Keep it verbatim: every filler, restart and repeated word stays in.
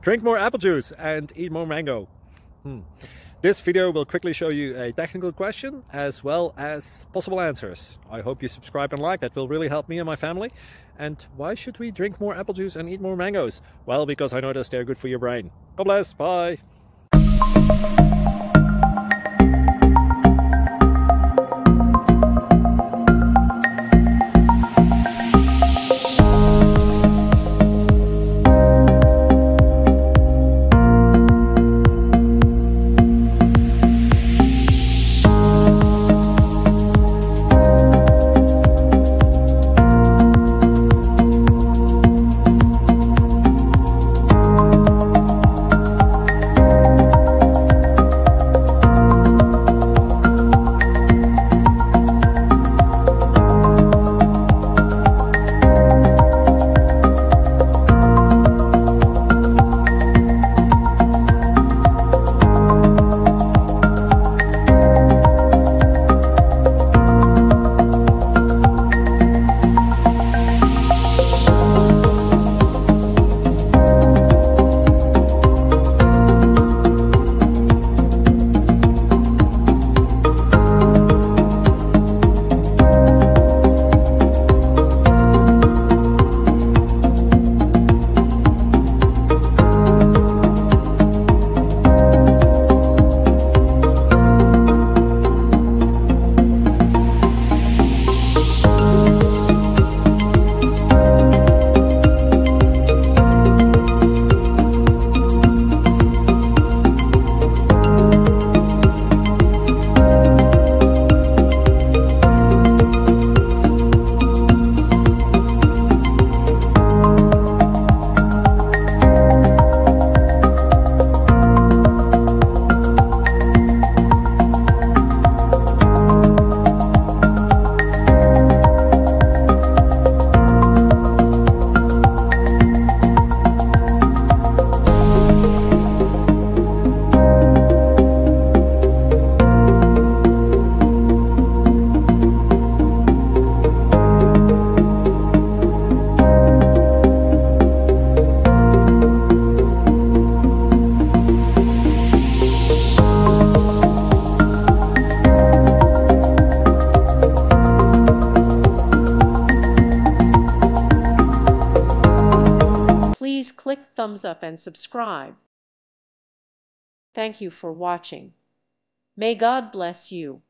drink more apple juice and eat more mango. Hmm. This video will quickly show you a technical question as well as possible answers. I hope you subscribe and like. That will really help me and my family. And why should we drink more apple juice and eat more mangoes? Well, because I noticed they're good for your brain. God bless. Bye. Please click thumbs up and subscribe. Thank you for watching. May God bless you.